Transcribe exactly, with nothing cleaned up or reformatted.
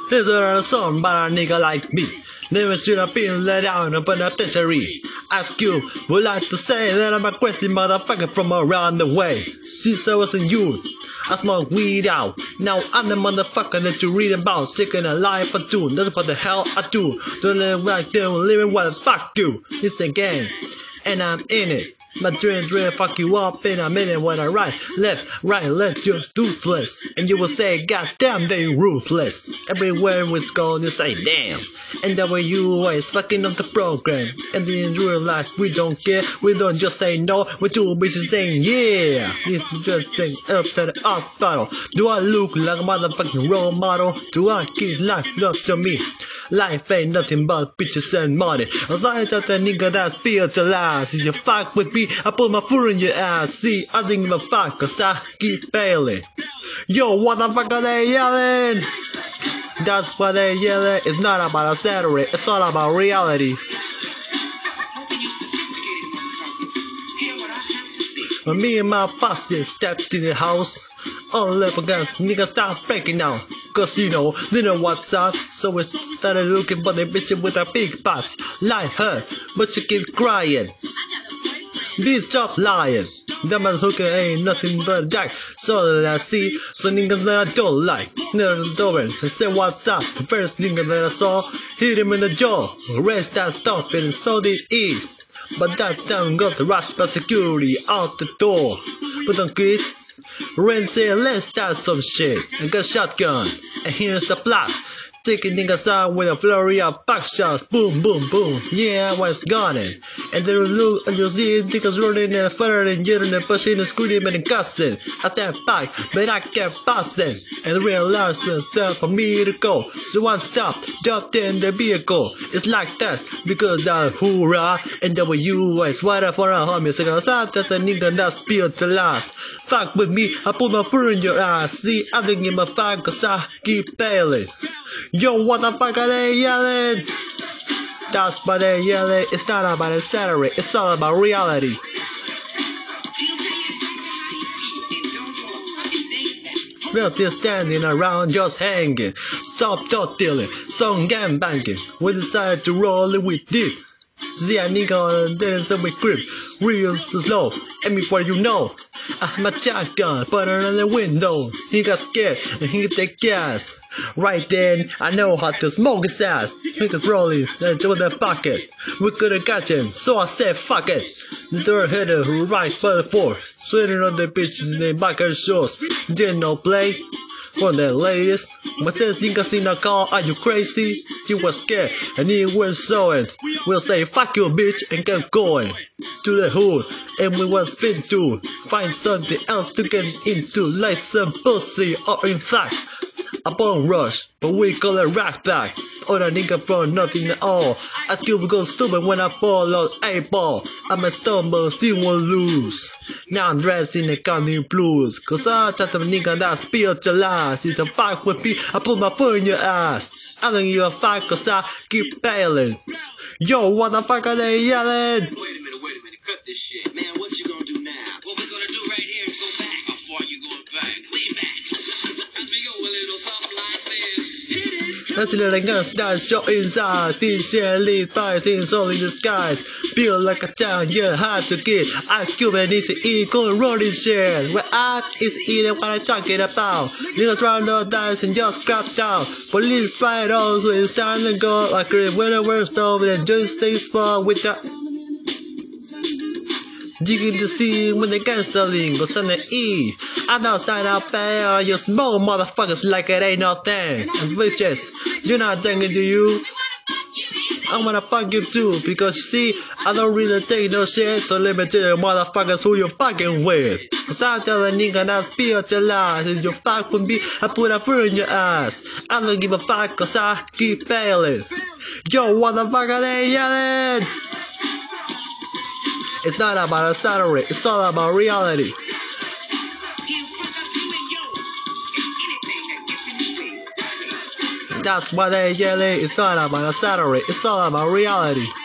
Here's a song by a nigga like me. Never should have been let down in a penitentiary. Ask you, would like to say that I'm a crazy motherfucker from around the way. Since I was a youth, I smoke weed out. Now I'm the motherfucker that you read about, taking a life or two. That's what the hell I do. Don't live like them, living what the fuck you. It's a game, and I'm in it. My dreams will fuck you up in a minute when I write left, right, left, you're toothless. And you will say, goddamn, they ruthless. Everywhere we go, you say, damn. And W is fucking up the program. And in real life, we don't care. We don't just say no, we're too busy saying, yeah. It's just thing up to the off bottle. Do I look like a motherfucking role model? Do I give life up to me? Life ain't nothing but bitches and money. Aside that the nigga that spiritualized. If you fuck with me, I put my foot in your ass. See, I think give a fuck, cause I keep failing. Yo, what the fuck are they yelling? That's why they yelling. It's not about a salary, it's all about reality. When me and my posse stepped in the house, all up against niggas start faking out. Cause you know, they know what's up. So we started looking for the bitch with a big butt. Like her, but she keep crying. Please stop lying. That motherfucker ain't nothing but a jack. So that I see, some niggas that I don't like. Never door and say what's up. The first nigga that I saw, hit him in the jaw. Raised that stop and so did he. But that time got the rush by security out the door. But don't quit. Ren said, let's start some shit. I got shotgun, and here's the plot. Taking niggas out with a flurry of back shots. Boom, boom, boom. Yeah, I was gone. And then you look and you see niggas running and firing and yelling and pushing and screaming and cussing. I stand back, but I kept passing. And realized it's time for me to go. So one stop, jumped in the vehicle. It's like this, because I hoorah. And W is what up for a homie. So I said that's a nigga that spilled the last. Fuck with me, I put my foot in your ass. See, I don't give a fuck cause I keep failing. Yo, what the fuck are they yelling? That's why they yelling. It's not about a salary, it's all about reality. We're still standing around just hanging. Stop thought dealing, some game banging. We decided to roll it with deep. See a nigga and then some with grip. Real slow, and before you know, I had my shotgun, put it on the window. He got scared and he hit the gas. Right then, I know how to smoke his ass. He was rolling into the pocket. We couldn't catch him, so I said fuck it. The third hitter who right for the fourth. Sitting on the bitch in the biker shorts. Didn't no play for the ladies. But says niggas in the car, are you crazy? He was scared and he went sewing. We'll say fuck you bitch and kept going to the hood. And we went spin to find something else to get into, like some pussy or in fact a bone rush, but we call it rack back. Or a nigga for nothing at all. I still go stupid when I fall on a ball. I'm a stumble, still won't lose. Now I'm dressed in the county blues. Cause I just a nigga that spiritualized. If you fuck with me, I put my foot in your ass. I don't give a fuck cause I keep failing. Yo, what the fuck are they yelling? Wait a minute, wait a minute, cut this shit. Man, what you gonna do now? What we're gonna do right here is go back. How far you going back? Way back. As we go a little something like this. Hit it. That's the guns that show inside. These shit lead by things all in the skies. Feel like a town, yeah, hard to get. Ice Cube and easy eat, go rolling shit. Where I is eating what I'm talking about. Niggas round the dice and just crap down. Police fight also, it's time to go. Like a winter worst stove and just stay small with the digging the scene when the gangsterling goes on the E. I don't sign up there, you small motherfuckers like it ain't nothing. And bitches, you're not thinking to you. I wanna fuck you too, because you see, I don't really take no shit, so let me tell you motherfuckers who you fucking with. Cause I tell a nigga that spiritualized, if you fuck with me, I put a foot in your ass. I don't give a fuck cause I keep failing. Yo, what the fuck are they yelling? It's not about a salary, it's all about reality. That's why they yelling, it's not about a salary, it's all about reality.